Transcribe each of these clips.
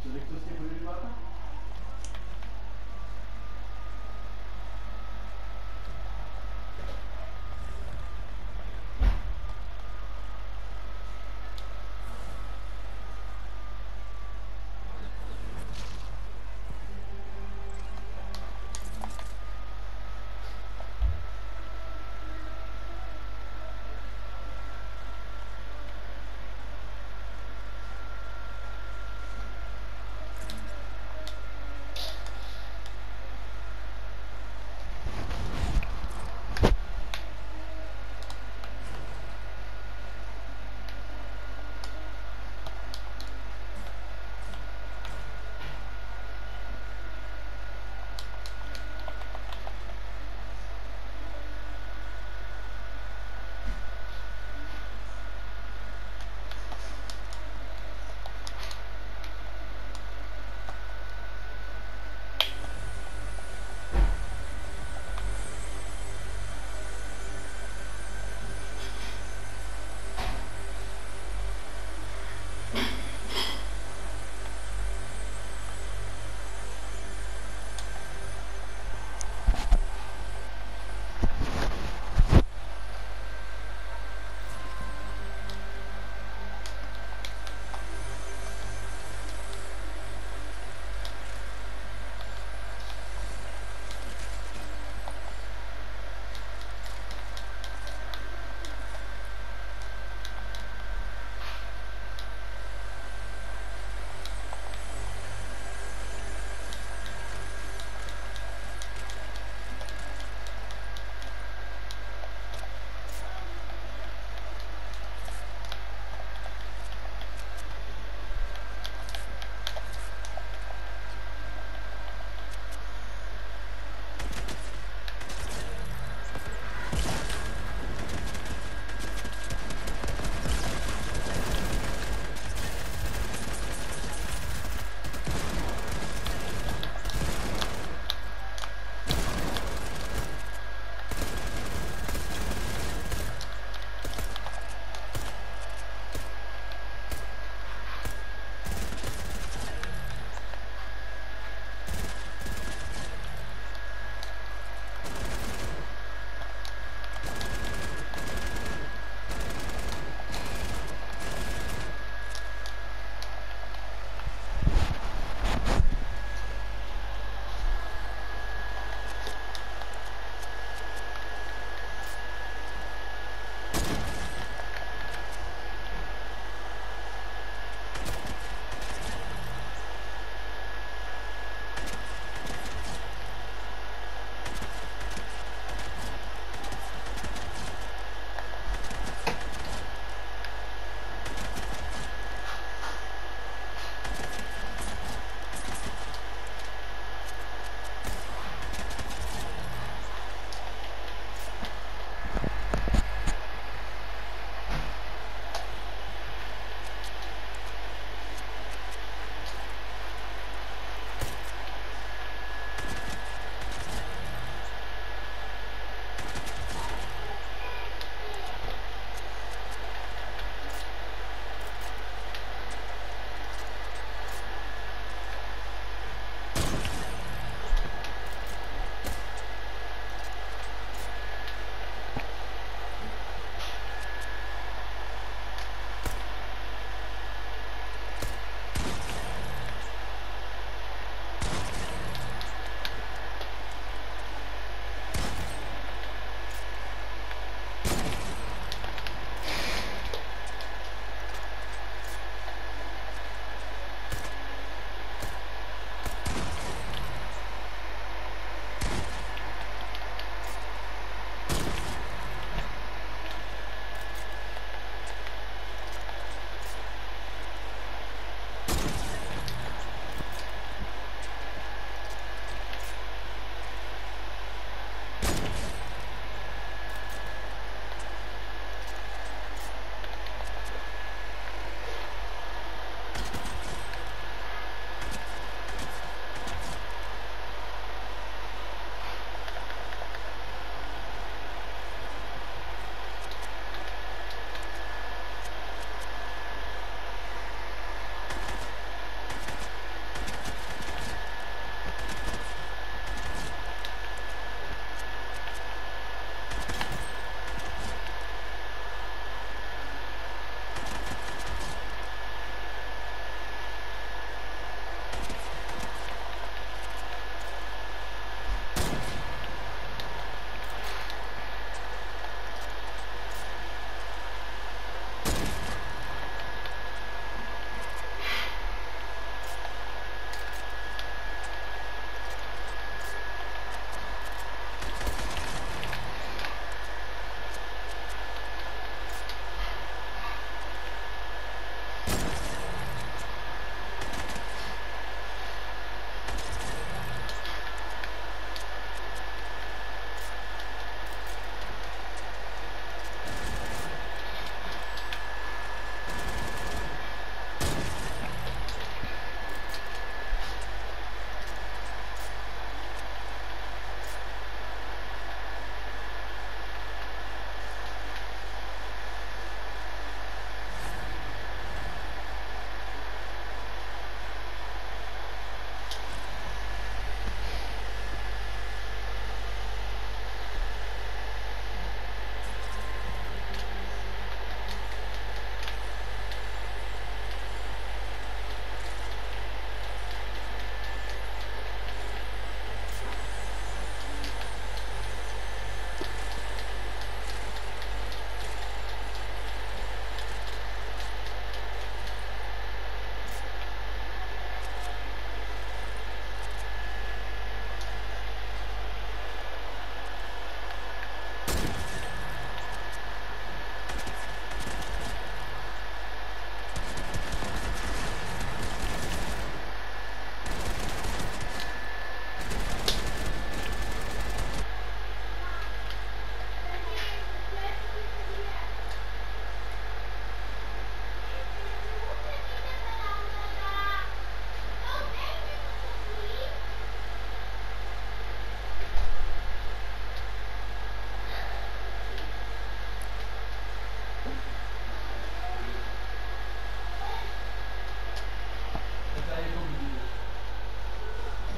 Soll ich das hier für die machen?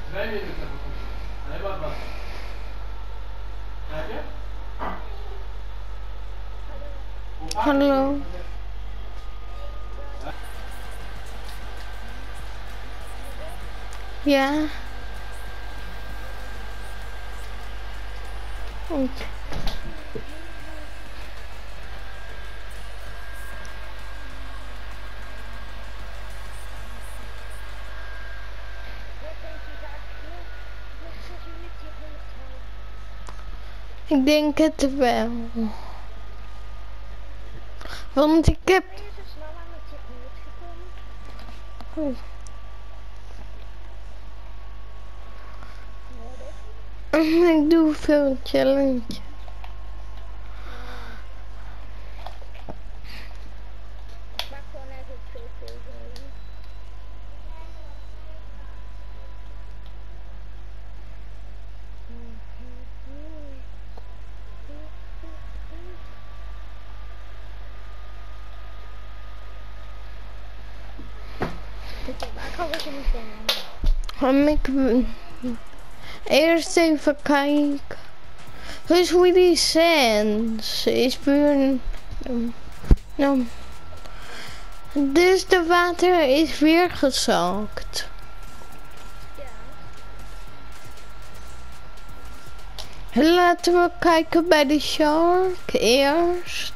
Hallo. Ja. Goed. Ik denk het wel. Want ik heb... Ben je zo snel aan met je buurt gekomen? Ik doe veel challenge. Ik maak gewoon eigenlijk veel tegen. Oké, waar gaan we zo meteen aan? Eerst even kijken. Dus hoe die sense is puur... Nou. Dus de water is weer gezakt. Ja. Laten we kijken bij de shark eerst.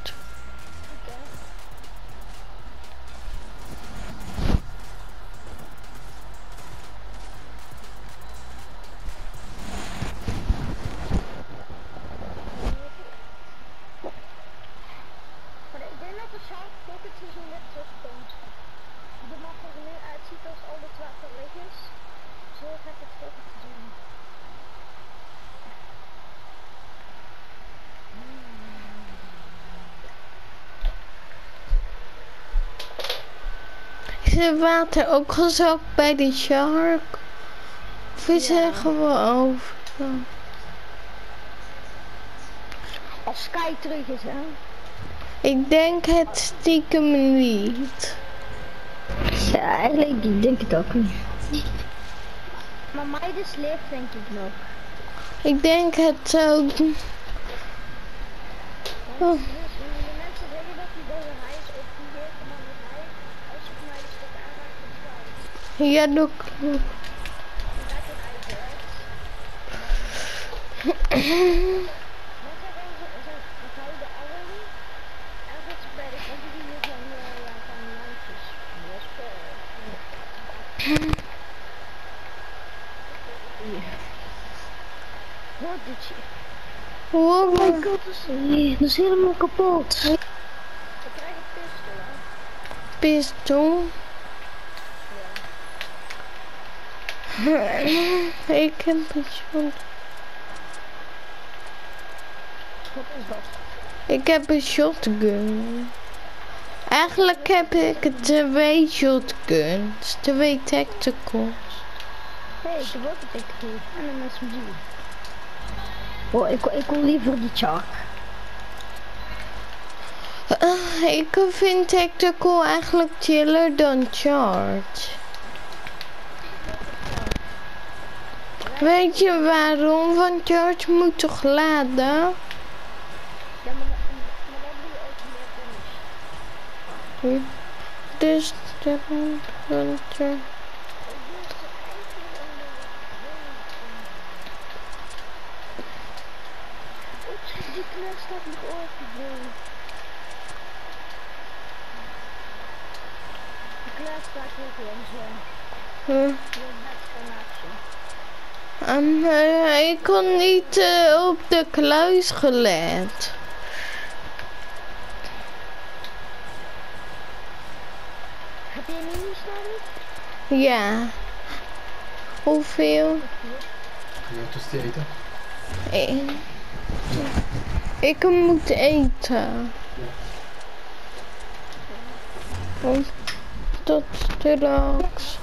Is het water ook gezakt bij de shark? Of is er gewoon over? Als Sky terug is, hè? Ik denk het stiekem niet. Ja, eigenlijk ik denk het ook niet. Maar Midas leeft denk ik nog. Ik denk het ook. Oh. Dus de mensen zeggen dat hij boven hij is opgegeven, maar met hij, als je Midas toch aanraakt, dan zwaait. Ja, dat klopt. Wat doet je? Oh my god, dat is helemaal kapot. Ik krijg een pistool, hè? Pistool? Ja. Ik heb een shotgun. Wat is dat? Ik heb een shotgun. Eigenlijk heb ik 2 shotguns, 2 tacticals. Nee, ik heb ook een tactical en een SMG. Oh, ik wil liever die shark. Ik vind tactical eigenlijk chiller dan charge. Weet je waarom? Want charge moet toch laden? Ja, maar dan doe je ook meer damage. Dus dan charge. Die kleur staat nog open. Die kleur staat hier gewoon zo. Ik kon niet op de kluis gelet. Heb je minis nodig? Ja. Hoeveel? Wat is te eten? Ik moet eten. Tot straks.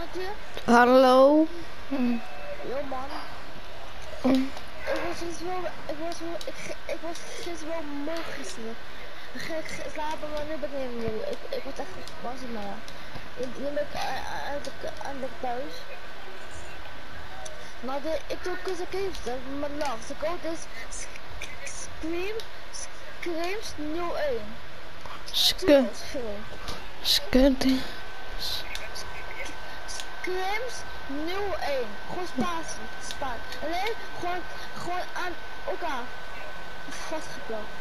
Matje? Hallo. Yo man. Ik was gisteren wel moe gisteren. Ik ging slapen, maar nu ben ik niet moe. Ik was echt was maar ja. Nu ben ik eindelijk thuis. Maar ik doe kussen games, maar love. De code is Screams 01. Skudden. Screams 01. Gewoon spatie. Alleen gewoon aan elkaar vastgeplakt.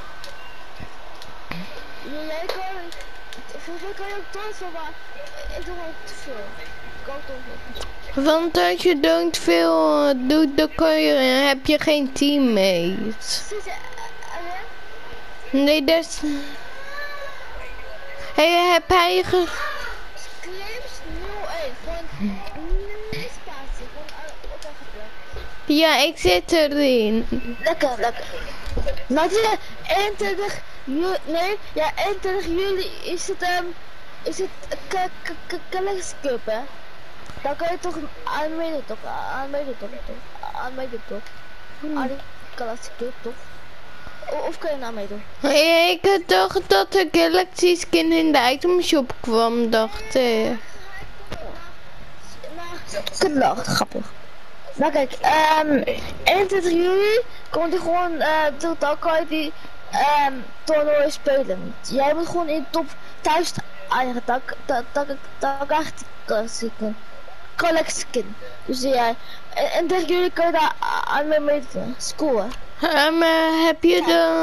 Jij kan, volgens mij kan je ook transfer, maar ik doe ook te veel. Ik ook toch niet. Want als je don't veel doet, dan heb je geen teammates. Nee, dat is... Hey, heb hij Screams 01. Gewoon niet spatie. Gewoon aan elkaar geplakt. Ja, ik zit erin. Lekker. Nadje, 21 juli, nee, ja 21 juli is het Galaxy Cup, hè? Dan kan je toch aan meedoen toch? Aan die Galaxy Cup toch? Of kun je nou meedoen? Ik had dacht dat de Galaxy skin in de item shop kwam, dacht ik. Kutlacht, grappig. Nou kijk, 21 juli komt hij gewoon, dan kan je die toernooi spelen. Jij moet gewoon in de top 1000 eindigen, dan krijg je die collect skin. Dus jij, en tegen jullie kan je daar aan mee scoren. Heb je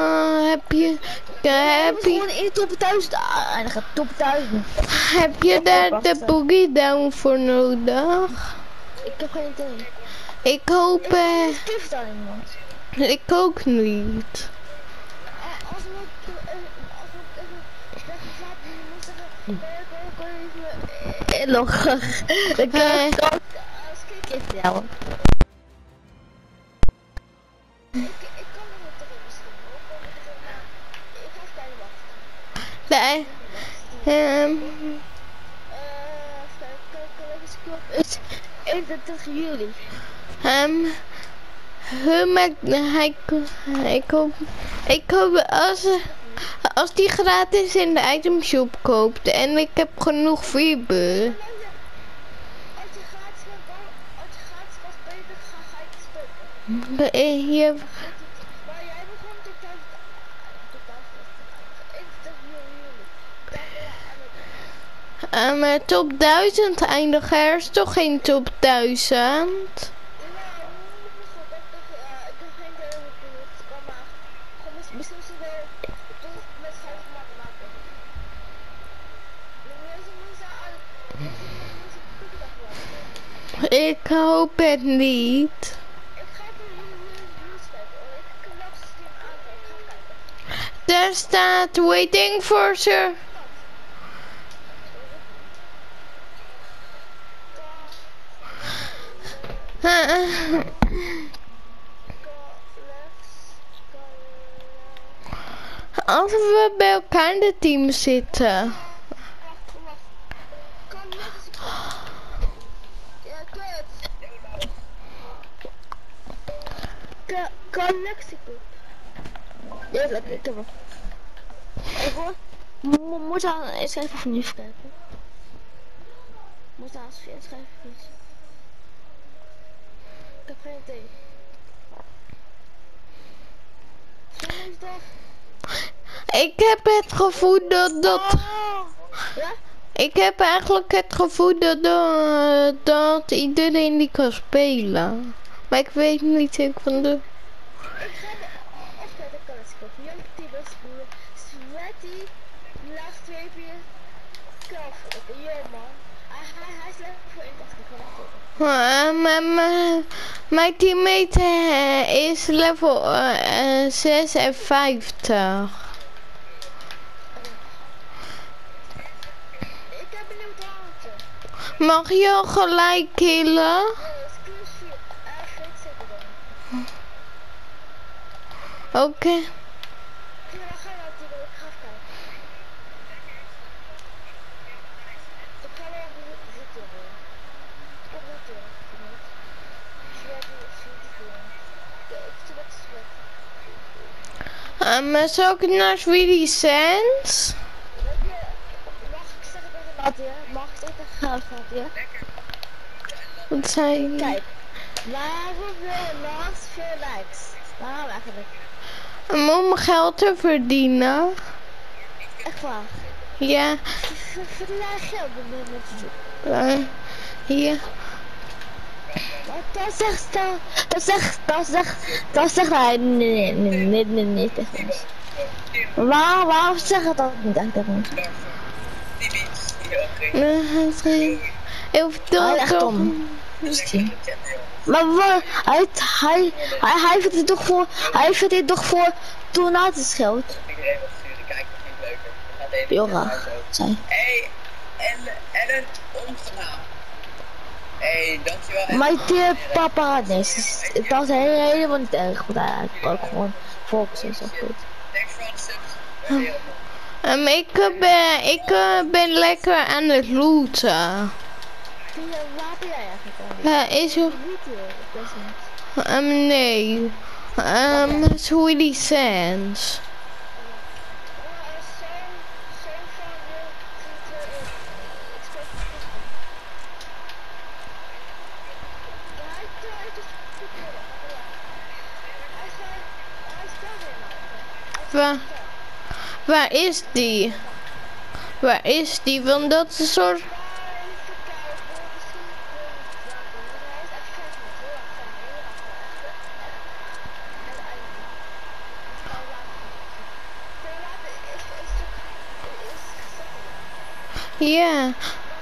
gewoon in de top 1000 eindigen, top 1000. Heb je daar de boogie down voor nodig? Ik heb geen idee. Ik hoop... Ik aan iemand. Ik ook niet. Als we even slapen, moet zeggen, kan je even inloggen. Ik kan als kijk even jou. Ik kan er nog erin misschien hoor. Ik ga even kijken wachten. Nee. Is 21 juli. Ik hoop als die gratis in de item shop koopt en ik heb genoeg fiber. Als je gratis gaat spelen, ga je spelen. Hier. Maar jij moet gewoon tot 1000. Maar top 1000 eindigen, er is toch geen top 1000? Ik hoop het niet. Ik ga even nieuws kijken. Ik kan nog stream aankijken. Ik ga kijken. Daar staat waiting for sir. Als we bij elkaar in de team zitten. Galaxy-Cup. Ja, lekker, ik heb hem. Even hoor. Moet aan eens even van nu kijken. Moet aan eens schrijven. Ik heb geen idee. Ik heb het gevoel dat... Ja? Ik heb eigenlijk het gevoel dat iedereen die kan spelen. Maar ik weet niet, ik van de... Ik ga even de Galaxy-Cup. Young Tibus, Sweaty, laag 2 Kelf. Ja man. Hij is lekker voor 81. Mijn teammate is level 56. Ik heb een nieuw talentje. Mag je al gelijk killen? Oké. Ja, dan ga je natuurlijk. Ik ga even kijken. Ik ga wel zitten. Maar zal ik naar Sweetie Sands? Mag ik zeggen tegen Nadia? Mag ik zeggen tegen Nadia? Wat zei je? Kijk, waarom wil je naast veel likes? Waarom eigenlijk? Om geld te verdienen. Echt waar? Ja. Verdien jij geld met YouTube? Hier. Maar dan zegt hij nee tegen ons. Waarom zeggen dat niet tegen ons? Heel veel Echt dom. Maar wat, hij vindt dit toch voor donatiesgeld. Heel raar, zei. Hey, Ellen, ongenaam. Hey, dankjewel. Maar die papa had niks. Dat is helemaal niet erg, want hij had ook gewoon volks en zo goed. Thanks for all the subs. Ik ben lekker aan het looten. Waar ben jij eigenlijk aan? Is er... nee. Sweetie Sands. Waar is die? Waar is die? Want dat is een soort... Ja.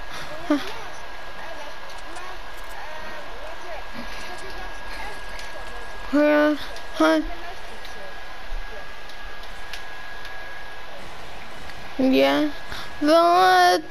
Ja. Wel,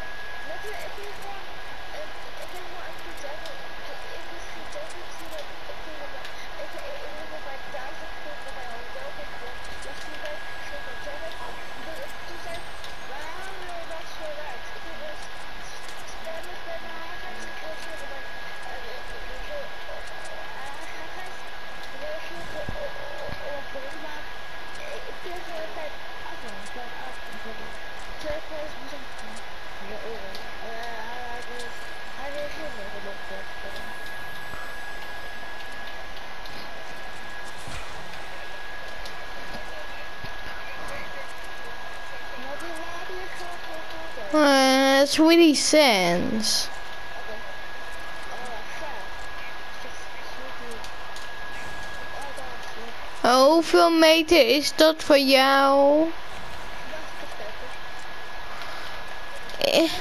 Sweetie Sands. Hoeveel meter is dat voor jou? 1800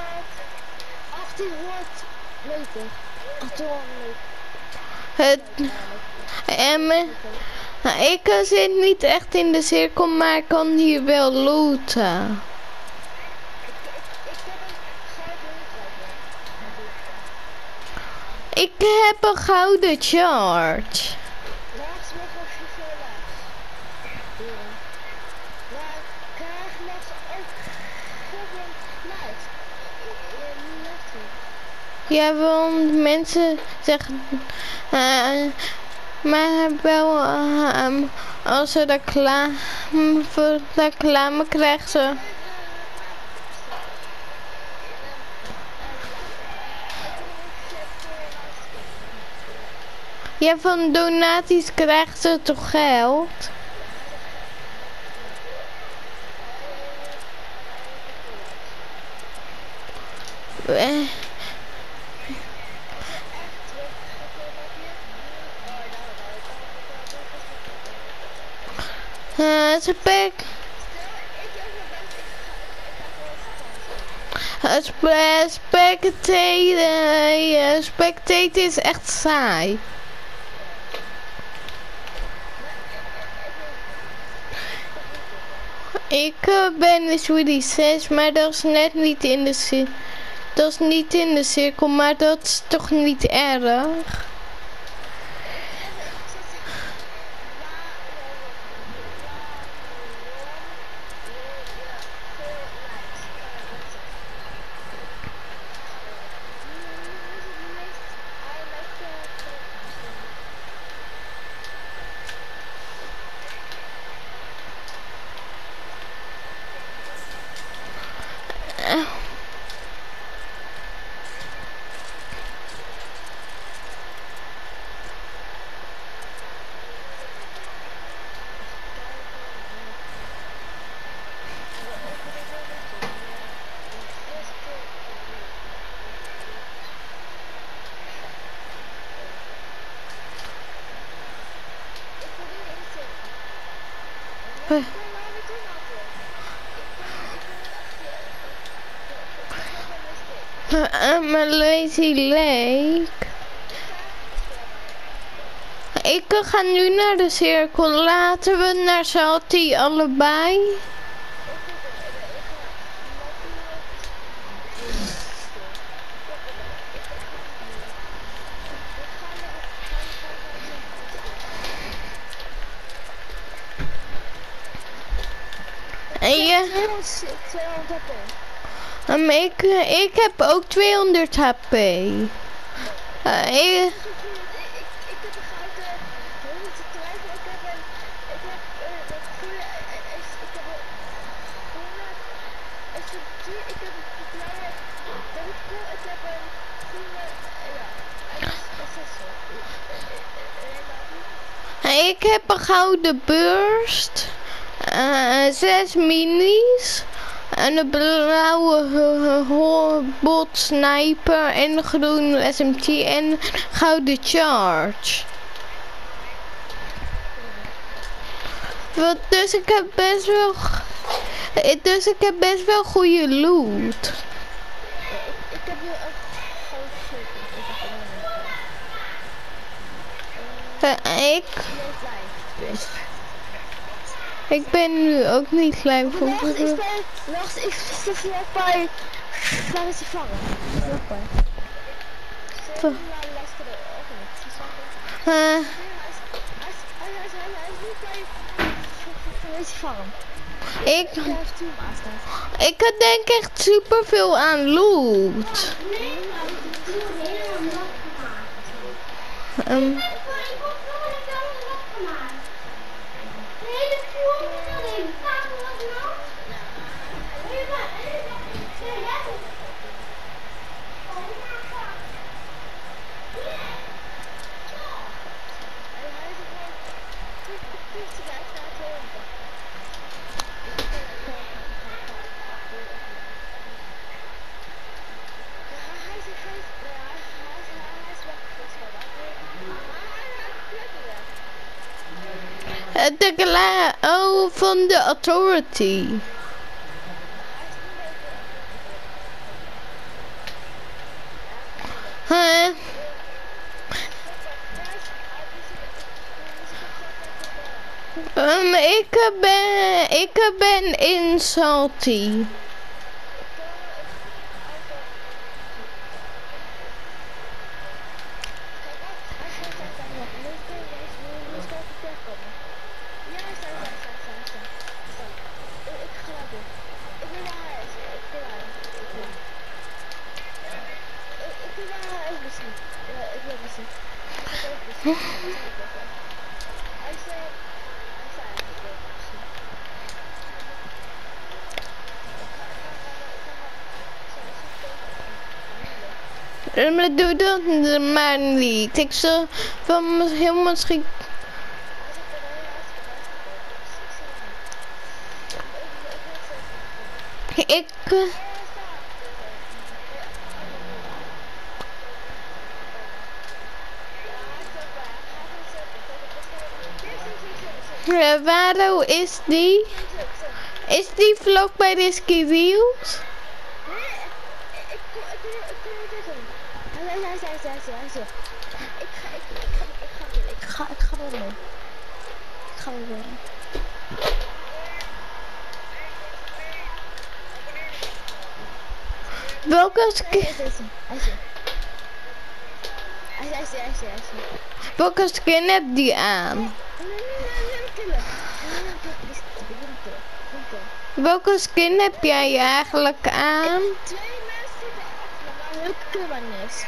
meter. 1800 meter. Ik zit niet echt in de cirkel, maar ik kan hier wel looten. Ik heb een gouden charge. Ja, want mensen zeggen, maar wel als ze reclame krijgen ze. Ja, van donaties krijgen ze toch geld? Spectator is echt saai. Ik ben de Sweetie 6, maar dat is net niet in de cirkel. Dat is niet in de cirkel, maar dat is toch niet erg. Mijn Lazy Lake. Ik ga nu naar de cirkel. Laten we naar Salty allebei. En je... 200 HP. Ik heb ook 200 HP. Ik heb een gouden helemaal te twijfelen. Ik heb een goede SMG, ik heb een blauwe Deadpool, ik heb een groene, ja, ik heb een gouden burst, 6 minis. En een blauwe bot sniper en een groene SMG en een gouden charge. Dus ik heb best wel goede loot. Ik heb nu een gouden shirt. Ik ben nu ook niet klein voor. Wacht, ik sta vlakbij. Waar is die vangen? Vlakbij. Hij is niet bij. Waar is die vangen? Ik denk echt super veel aan loot. Van de Authority. Ik ben in Salty. Maar doe dat maar niet. Ik zal van heel misschien... Waar is die? Is die vlak bij de ski wheels? Ik ga weer mee. Welke skin? Welke skin heb die aan? Welke skin heb jij eigenlijk aan? Twee mensen die heel kummernis.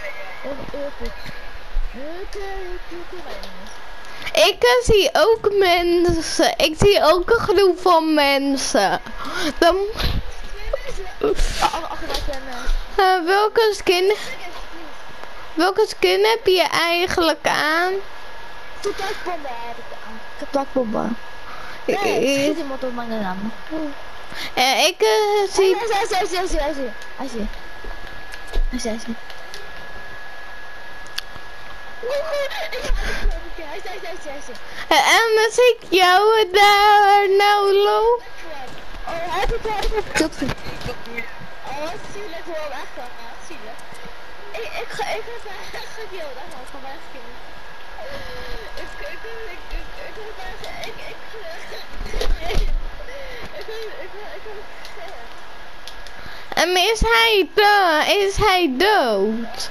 Ik zie ook mensen. Ik zie ook een groep van mensen. Dan... Welke skin heb je eigenlijk aan? Toetakbomben heb ik aan. Ik heb toetakbomben. Nee, schiet iemand op mijn naam. Ik zie... Hij zie. En als ik jou daar nou loop... Oh, hij heeft het. Oh, zielig hoor, echt wel, zielig. Ik ga echt heel erg van mij skillen. En is hij dood?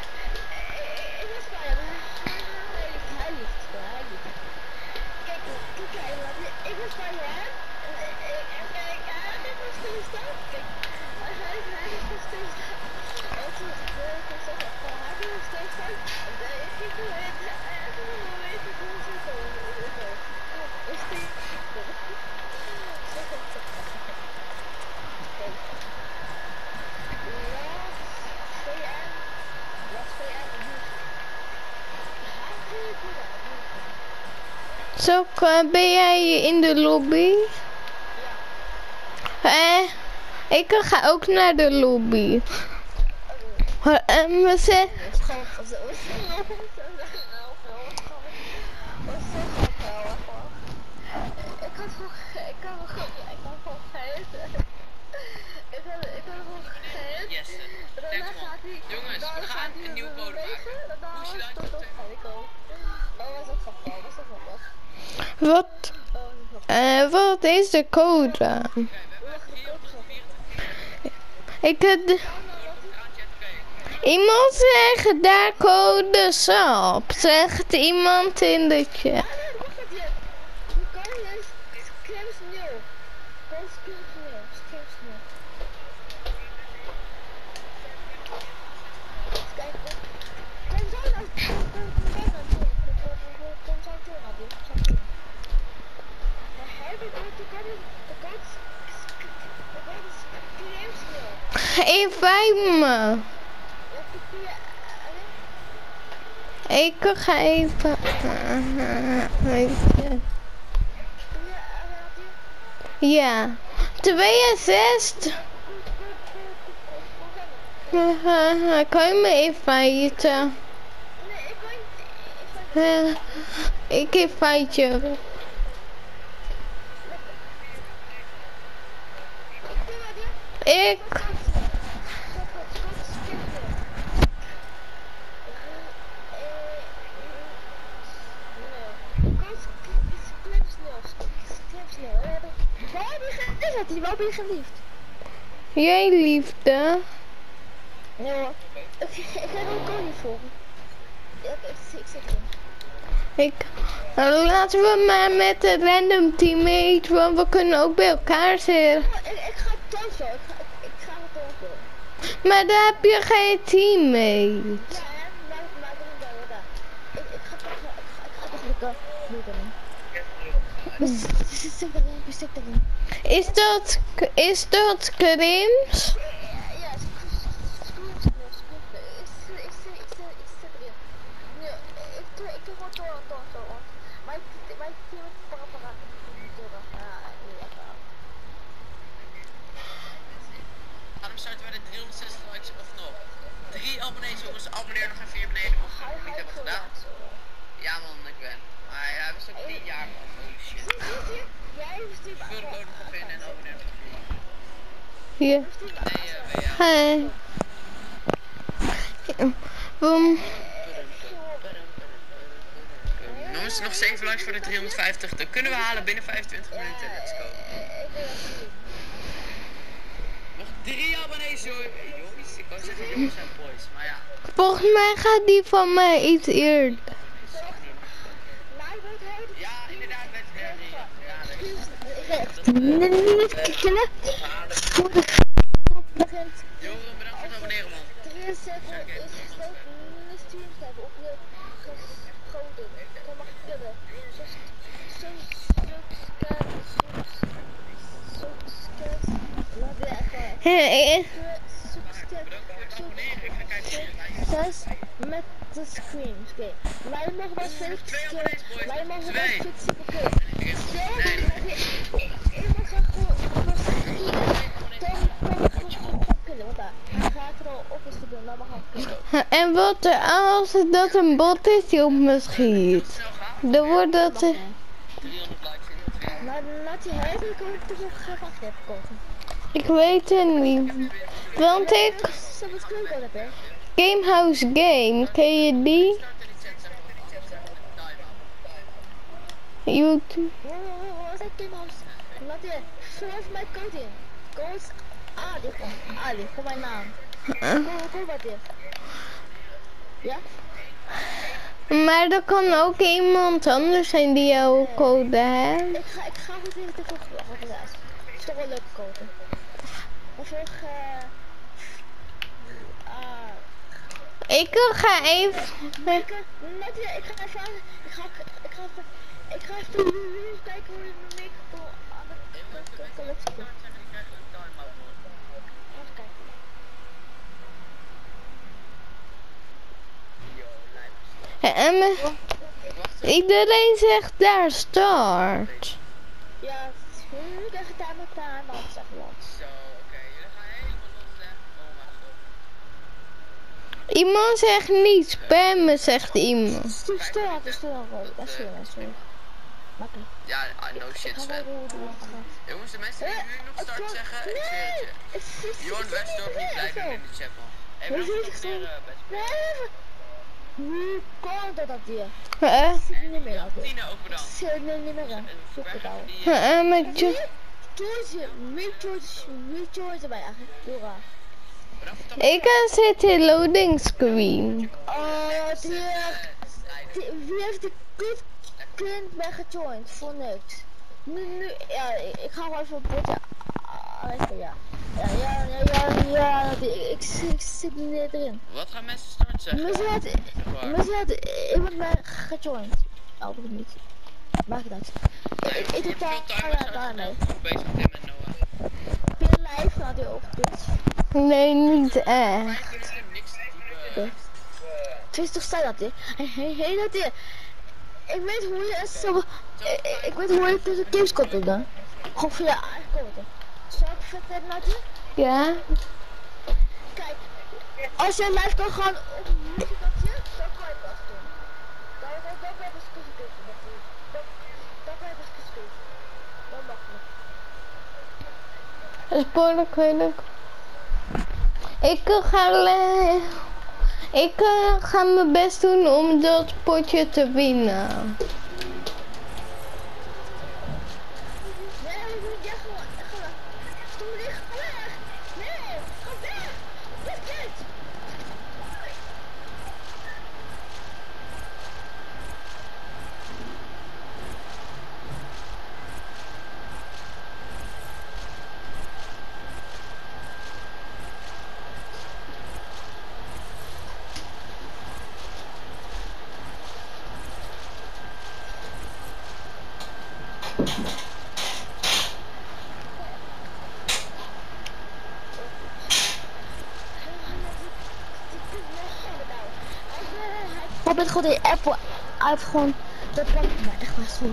Zo, ben jij in de lobby? Ik ga ook naar de lobby. We zijn... Jongens, we gaan een nieuwe code maken. Moest je dan Wat is de code? Iemand zegt daar code SAP. Zegt iemand in de chat. Invite me. Ik ga even... Ja. 62. Kan je me inviten? Ik invite je. Ik... Waar ben je geliefd? Jij liefde? Ja. Ik ga er ook niet volgen. Ik zit erin. Laten we maar met een random teammate, want we kunnen ook bij elkaar zitten. Ik ga Tonto. Ik ga met Tonto. Maar dan heb je geen teammate. Ja, maar ik ga toch lekker doen. We zitten erin. Is dat Krims? Ja, ik doe gewoon Tonto. Mijn team is para. Waarom starten we de 360 likes of nog? 3 abonnees, jongens, abonneer nog even hier beneden of we niet hebben gedaan. Ja man, ik ben. Maar ja, we zijn ook 10 jaar man. Holy shit. Vul de code nog in en abonneer nog even. Hier. Nee, Boom. Jongens, nog 7 likes voor de 350. Dat kunnen we halen binnen 25 minuten. Let's go. Nog 3 abonnees, hoor. Jongens, ik wou zeggen jongens en boys, maar ja. Volgens mij gaat die van mij iets eerder. Ja, inderdaad, legendary. Joren, bedankt voor het abonneren, man. 73 is gesloten, een stream hebben opnieuw geschoten. Dat mag ik willen. Bedankt voor het abonneren. Ik ga kijken of het lijkt. 6 met de screens. Oké. Wij mogen wel 50 keer. Wij mogen wel 50 keer. Iemand gaat gewoon schieten. Dan kunnen. Want hij gaat er al op het gedaan. Dan mag hij. En wat er als dat een bot is die op me schiet? Dan wordt dat... 300 likes in de twee. Maar laat je huid en kom ik toch nog graag af heb gekozen. Ik weet het niet. Want ik... Zo wat klinkt dat hè? Gamehouse Game, ken je die? Start in de chat, zeg maar in de chat, zeg maar. Time out. YouTube. Wat is dat Timos? Laat je, schrijf mijn code in. Code Ali gewoon. Ali, voor mijn naam. Kom wat in. Ja? Maar er kan ook iemand anders zijn die jouw code heeft. Ik ga goed even te vroeg op de rest. Het is toch wel een leuke code. Of Ik ga even... ik ga even kijken hoe je me mee aan de collectie komt. Even kijken. En iedereen zegt daar start. Ja, nu krijg je daar met maar het is echt lang. Zo, oké. Jullie gaan helemaal los, hè? Oh mijn god. Iemand zegt niet spammen, zegt iemand. Stil, dat is sorry. Makkelijk. Ja, no shit, Sven. Jongens, de mensen die nu nog start zeggen, ik zweer het je. Johan Westdorp niet blij doen in de chat, man. Hey, bedankt voor het abonneren, best. Nu komt dat hier. Huh? Niet meer altijd. Tina ook bedankt. Zit niet meer aan. Zoek het al. Met je... George erbij eigenlijk. Heel raar. Bedankt voor het Ik zit in loading screen. Wie heeft de kind bij gejoind? Voor niks. Nu, ja, ik ga gewoon even een potje aanleggen, ja. Ja, ik zit niet erin. Wat gaan mensen start zeggen? Mensen had iemand mij gejoind. Oh, ik niet. Maak het uit. Ik doe daar mee. Bezig Tim en Noah. Ben je live? Had je ook dit? Nee, niet echt. 5 minuten niks te typen. Het is toch staan dat hij? Hey dat hij. Ik weet hoe je het zo. Ik weet hoe je tussen games komt doen dan. Gewoon via eigen code. Zal ik vertellen naar je? Ja? Kijk, als je live kan gaan op muziekje, dan kan je dat doen. Dan ben je dus kussen. Dan ben je dus kussen. Dan makkelijk. Dat is behoorlijk moeilijk. Ik ga mijn best doen om dat potje te winnen. Wat met gewoon die app uit gewoon dat kan maar echt wel zo.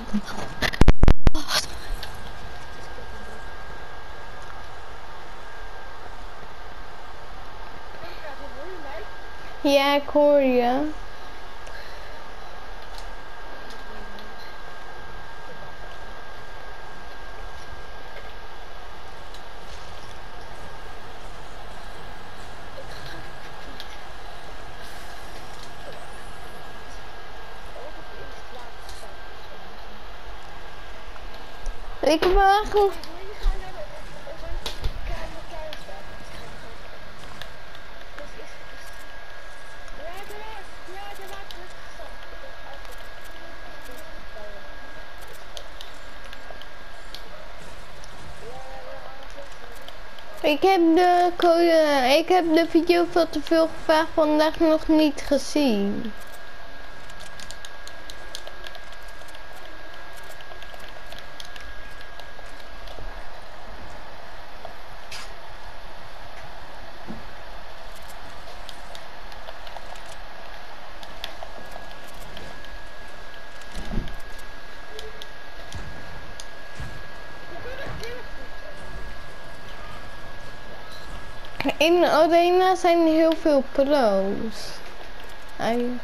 Ja, ik hoor je. Ik heb eigenlijk... Ik heb de video van te veel gevraagd vandaag nog niet gezien. In de arena zijn er heel veel pro's. Eigenlijk.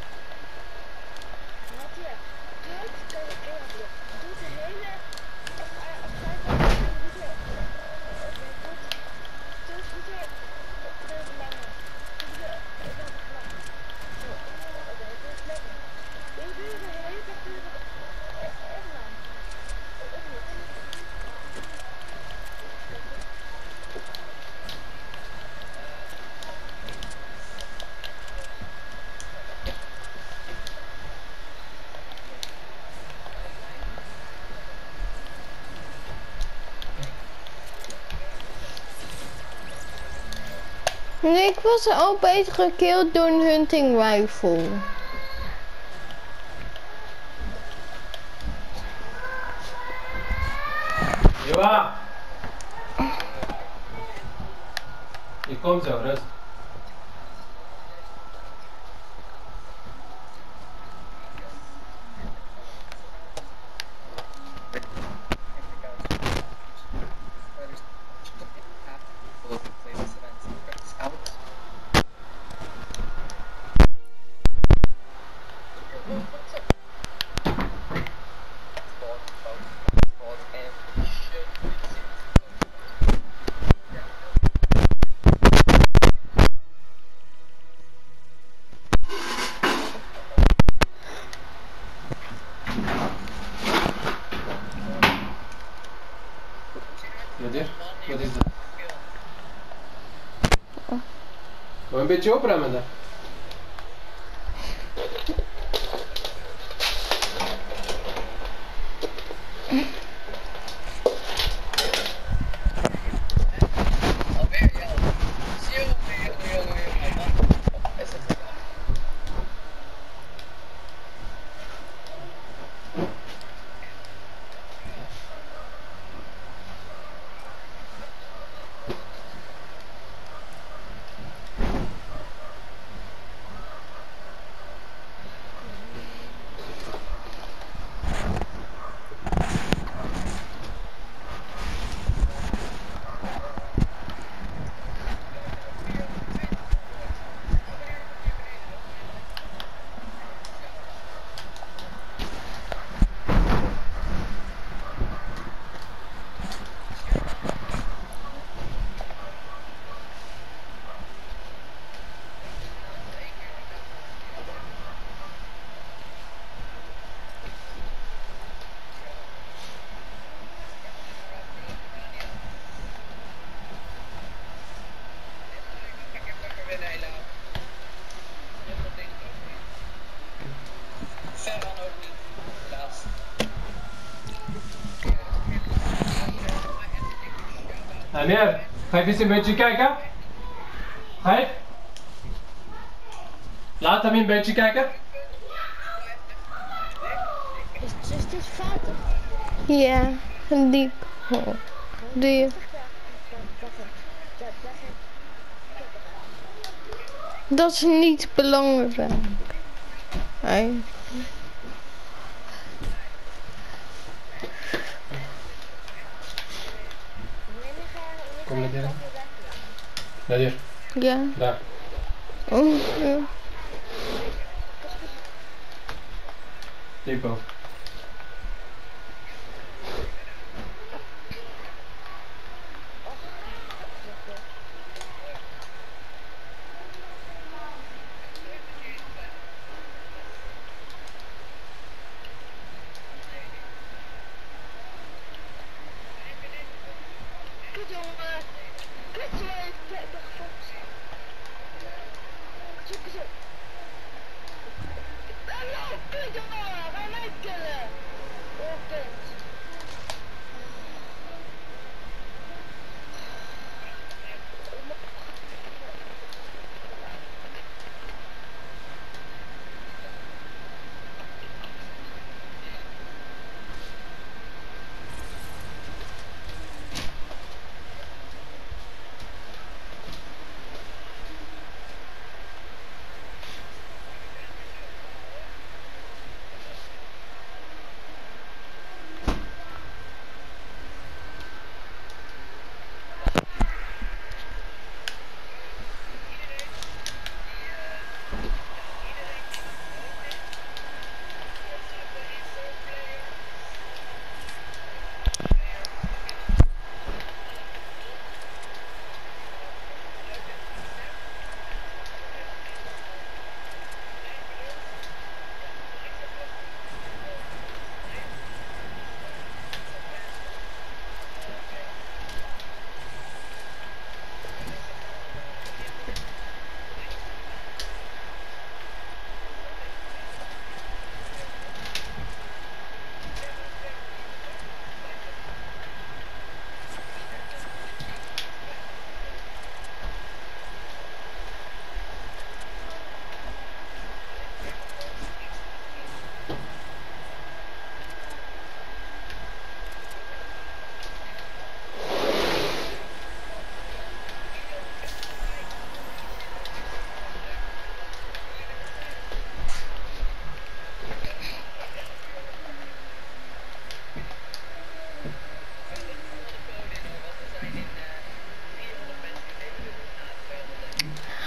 Nee, ik was al beter gekild door een hunting rifle. Joa! Je komt zo, rust. Wat is dat? Maar een beetje opremmen dan. Alweer, ja. Jongen. Wat is het? Amir, ga je eens een beetje kijken? Ga je? Laat hem een beetje kijken. Is dit 50? Ja, diep. Die. Dat is niet belangrijk. Nee. Kom naar hier. Naar hier. Ja. Daar. Oh, ja. Depot.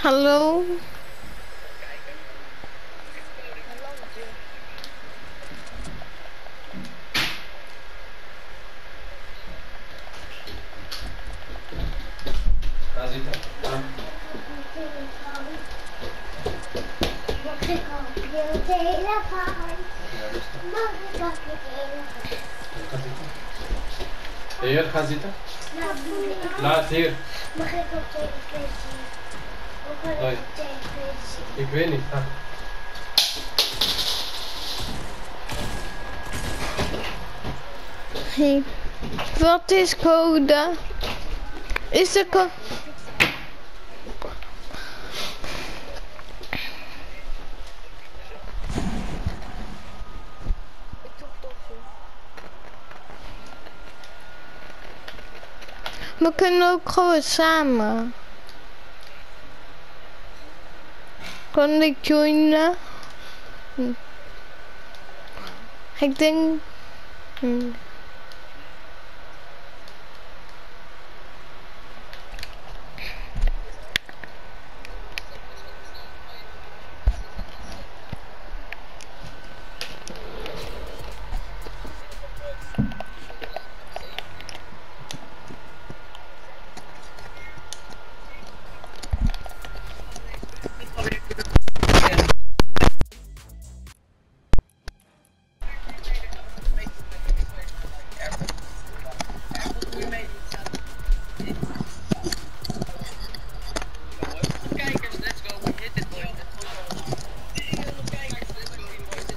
Hallo? Daar zit hij. Mag ik op je telefoon? Mag ik op je telefoon? Ga zitten. Hier, ga zitten. Nou, Laat hier. mag ik op televisie? Of wil ik Hoi. op televisie? Ik weet niet. Ga. Hey. Wat is code? Is de code... We kunnen ook gewoon samen. Kan ik joinen? Ik denk... Kijkers, let's go. We hit it, boys. Kijkers, let's go.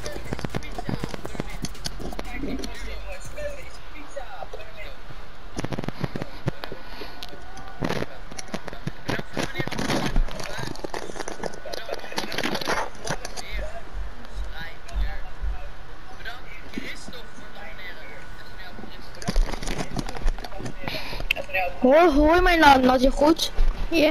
Hoor je mij nou, Nadja, goed? Ja.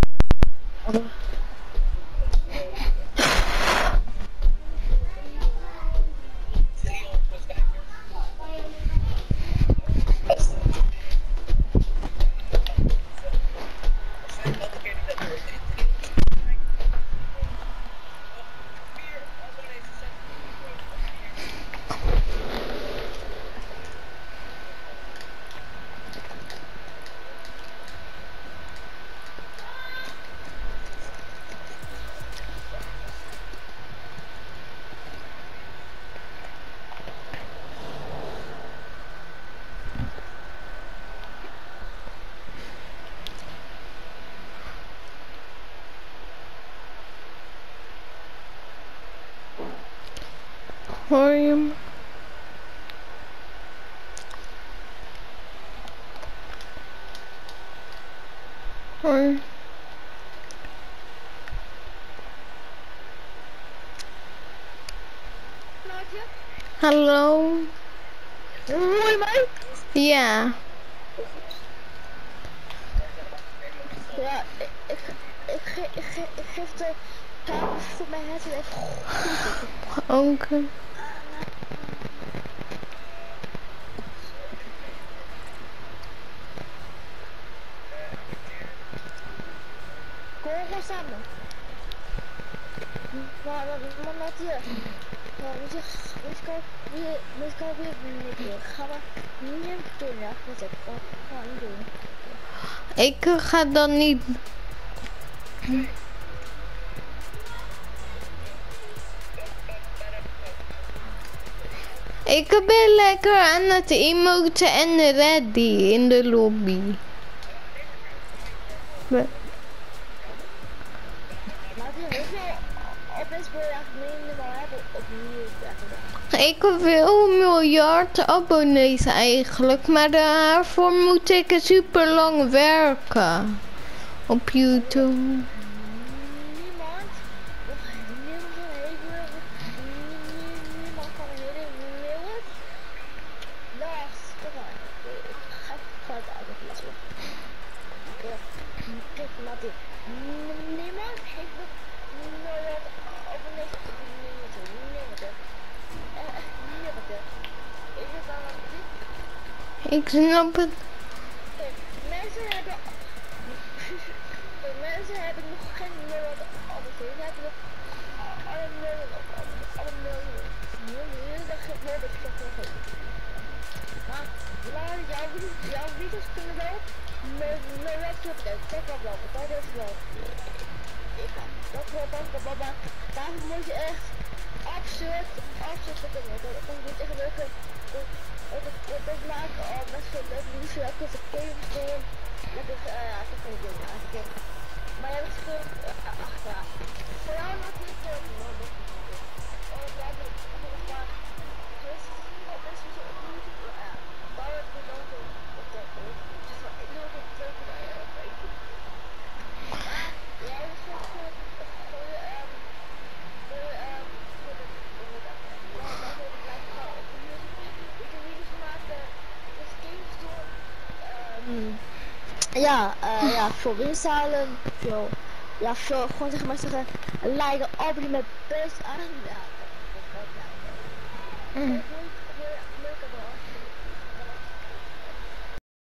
Hoor je me? Hoor. Hallo? Hoor je mij? Ja. Ja, ik geef de kamer voor mijn headset even goed. Oké. Kom gewoon samen. Maar net hier. Moet ik alweer niet. Gaan we niet doen, ja? Dat is gewoon niet doen. Ik ga dan niet. Ik ben lekker aan het emoten en ready in de lobby. Maar hoeveel opeens wil je eigenlijk minimaal hebben opnieuw eigenlijk? Ik wil 1 miljard abonnees eigenlijk, maar daarvoor moet ik super lang werken op YouTube. Niemand van de hele wereld. Nou, kom maar. Ik ga even uit het lassen. Kijk, Matti. Niemand heeft nog nooit abonnees op niemand. Is het dan een tip? Ik snap het. Mensen hebben... Voor mensen heb ik nog geen miljoen abonnees. Heb ik alle miljoen dat geeft wel dat ik dat nog heb. Maar laat jouw video's kunnen wel. Mijn website dat wel wel, dat is wel. Dat wordt dan maar daarvoor moet je echt absurd beginnen. Dan moet je echt leuke dat maken al best wel leuk nieuws ook als een games doen. Dat is ja, dat vind ik heel eigenlijk. Maar je hebt het achteraan. Voor jou nog niet nodig. Oh ja, dat is maar. Dus dat is zo ja. Bouwen we dan zo op dat ook. Dus wat ik nog een tweede weet je. Maar jij is gewoon voor ja, veel winzalen, veel, ja, veel, gewoon zeg maar zeggen, lijken op die met best aan, ja,